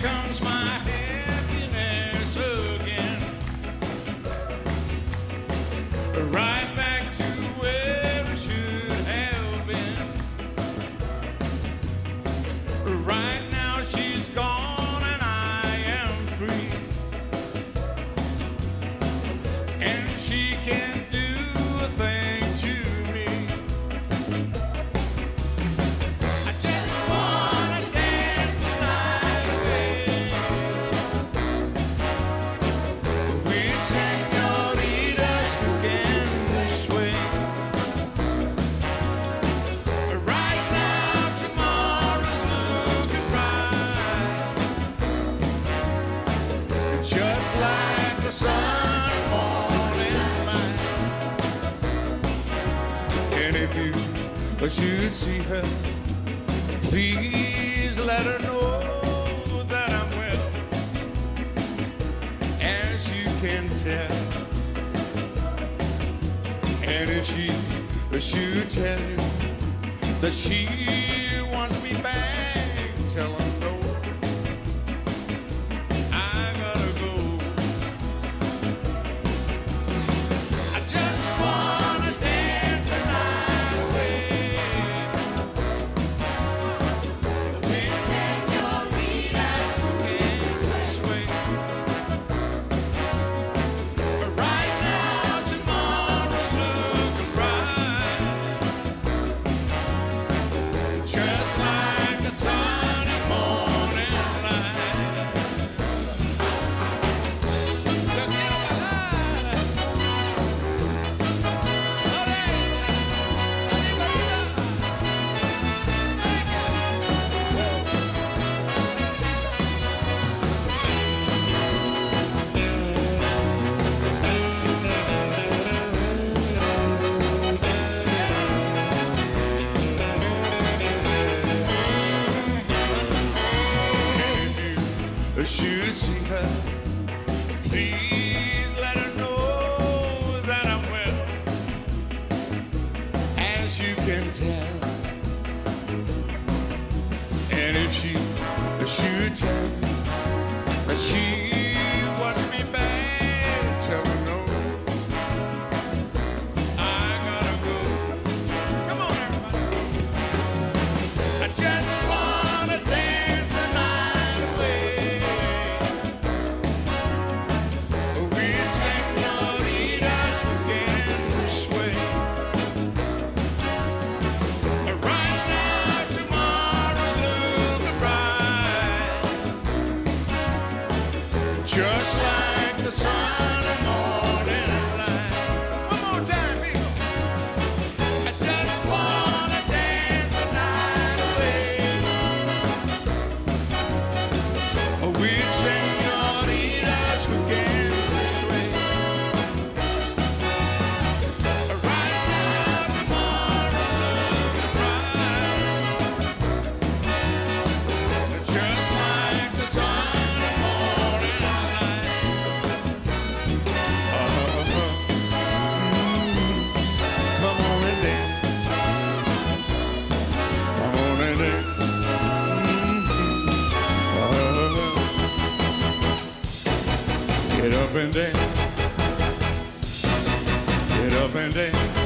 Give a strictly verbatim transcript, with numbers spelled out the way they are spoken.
comes my happiness again. Right back to where it should have been. Right now she's gone and I am free. And she can't do a thing to me. I just wanna dance the night away with senoritas who can swing. Right now tomorrow's looking bright, just like the sun morning light. And if you should see her, please let her know that I'm well. As you can tell, and if she should tell you that she wants me back, tell her no, I gotta go. I just wanna dance the night away with senoritas who can swing. Right now tomorrow's looking bright, just like a sunny morning light. So get should see her, please let her know that I'm well. As you can tell, and if she should tell you that she wants me back, tell her no, I gotta go. Come on, everybody. I just wanna dance the night away with senoritas who can swing. Right now tomorrow's looking bright, just like the sunny morning light. One more time, people. I just wanna dance the night away with senoritas who can swing. Right now tomorrow's looking bright, just like the sunny morning light. Uh-huh. Come on and dance. Come on and dance. Uh-huh. Get up and dance. Get up and dance.